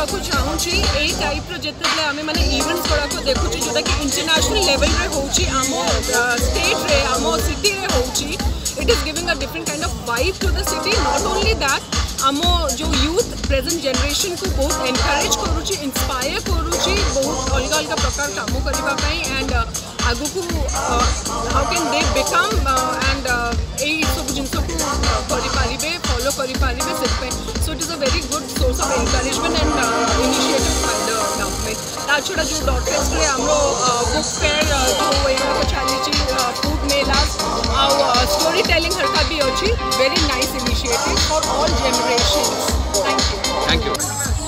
को चाहूँगी ए टाइप जिते आम मैंने इवेंट्स गुड़ाक देखुँ जोटा कि इंटरनेशनल लेवल रे होची आम स्टेट रे आम सिटी रे होची it is giving a different kind of vibe to the city not only that आम जो यूथ प्रेजेंट जनरेशन को बहुत एनकरेज करुच्ची इंस्पायर करुच्ची बहुत अलग अलग प्रकार काम करने एंड आगु को how can they become and यही सब जिन करें फॉलो करें so it is a very good source of encouragement and initiative by the government ता छड़ा जो डॉट फेस्ट रे हमरो बुक फेयर जो एगुड़ा चली फूड मेलास आ स्टोरी टेलिंग हरका भी अच्छी very nice initiative for all generations thank you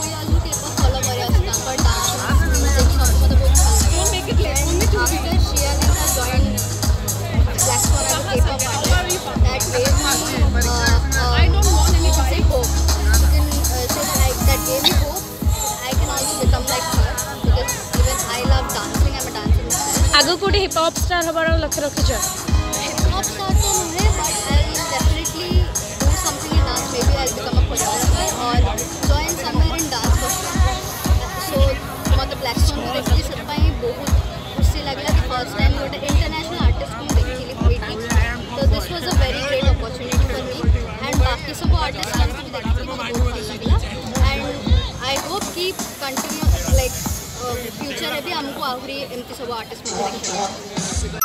आगो कोटे हिप हॉप स्टार हबार लक्ष्य रखिछ हिप हॉप स्टार तो नुहे but I will definitely do something in dance maybe I will become a choreographer और join somewhere in dance so मत platform को देखि सब पई बहुत खुशी लागला कि फर्स्ट टाइम गोटे इंटरनेशनल आर्टिस्ट को देखिली वेटिंग तो this was a very great opportunity for me and बाकी सब आर्टिस्ट को भी देखि बहुत खुशी लागला and I hope keep continue like future भी हमको आहरी एमती सब आर्टिस्ट